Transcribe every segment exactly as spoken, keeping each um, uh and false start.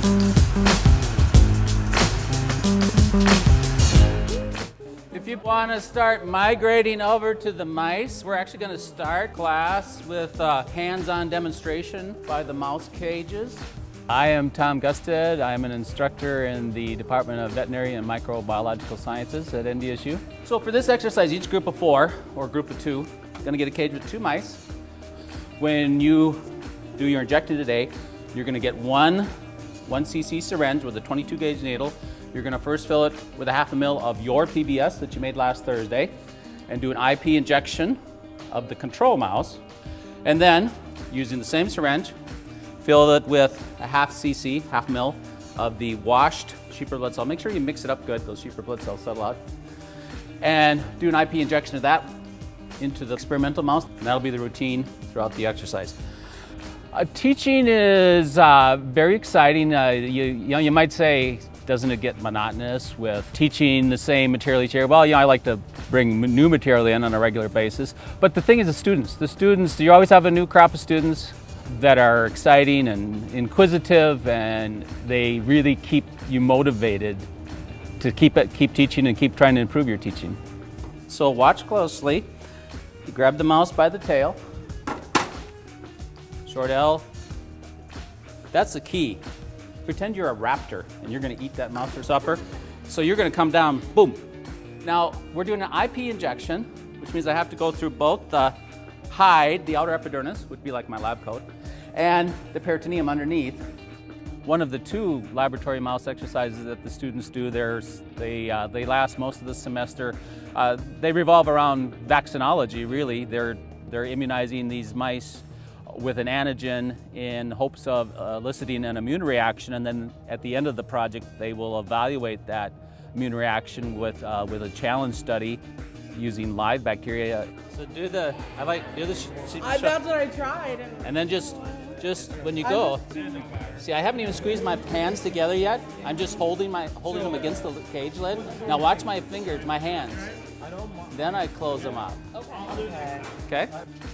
If you want to start migrating over to the mice, we're actually going to start class with a hands-on demonstration by the mouse cages. I am Tom Gustad. I'm an instructor in the Department of Veterinary and Microbiological Sciences at N D S U. So for this exercise, each group of four, or group of two, is going to get a cage with two mice. When you do your injecting today, you're going to get one one C C syringe with a twenty-two gauge needle. You're going to first fill it with a half a mil of your P B S that you made last Thursday and do an I P injection of the control mouse. And then, using the same syringe, fill it with a half C C, half mil, of the washed sheep blood cell. Make sure you mix it up good, those sheep blood cells settle out. And do an I P injection of that into the experimental mouse. And that'll be the routine throughout the exercise. Uh, teaching is uh, very exciting. Uh, you, you know, you might say, doesn't it get monotonous with teaching the same material each year? Well, you know, I like to bring new material in on a regular basis. But the thing is the students. The students, you always have a new crop of students that are exciting and inquisitive, and they really keep you motivated to keep it, keep teaching and keep trying to improve your teaching. So watch closely. You grab the mouse by the tail. Short L. That's the key. Pretend you're a raptor and you're going to eat that mouse for supper. So you're going to come down, boom. Now we're doing an I P injection, which means I have to go through both the hide, the outer epidermis, would be like my lab coat, and the peritoneum underneath. One of the two laboratory mouse exercises that the students do, there's, they, uh, they last most of the semester. Uh, they revolve around vaccinology, really. They're, they're immunizing these mice with an antigen in hopes of eliciting an immune reaction, and then at the end of the project they will evaluate that immune reaction with, uh, with a challenge study using live bacteria. So do the, I like, do the, sh I, that's what I tried. And then just, just when you go, see, I haven't even squeezed my hands together yet. I'm just holding my, holding them against the cage lid. Now watch my fingers, my hands. Then I close them up. Okay. Okay?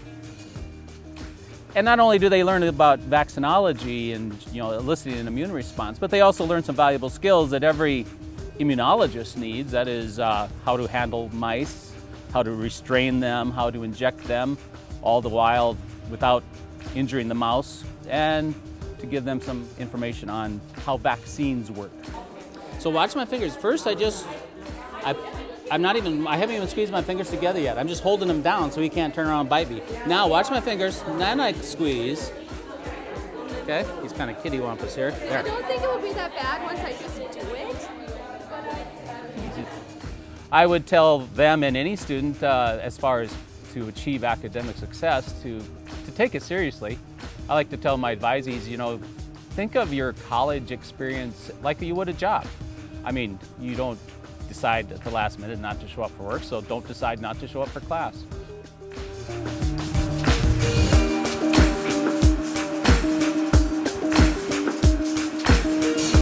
And not only do they learn about vaccinology and, you know, eliciting an immune response, but they also learn some valuable skills that every immunologist needs. That is uh, how to handle mice, how to restrain them, how to inject them, all the while without injuring the mouse, and to give them some information on how vaccines work. So watch my fingers. First, I just, I, I'm not even, I haven't even squeezed my fingers together yet. I'm just holding them down so he can't turn around and bite me. Now watch my fingers, then I squeeze. Okay, he's kind of kittywampus here. There. I don't think it would be that bad once I just do it. I would tell them and any student, uh, as far as to achieve academic success, to, to take it seriously. I like to tell my advisees, you know, think of your college experience like you would a job. I mean, you don't decide at the last minute not to show up for work, so don't decide not to show up for class.